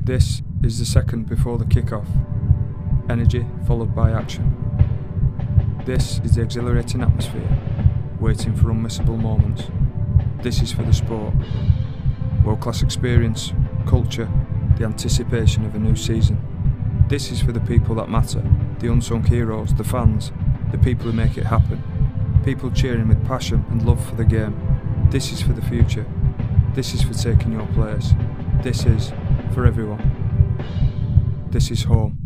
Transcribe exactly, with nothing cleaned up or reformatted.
This is the second before the kick-off. Energy followed by action. This is the exhilarating atmosphere, waiting for unmissable moments. This is for the sport. World-class experience, culture, the anticipation of a new season. This is for the people that matter, the unsung heroes, the fans, the people who make it happen. People cheering with passion and love for the game. This is for the future. This is for taking your place. This is for everyone. This is home.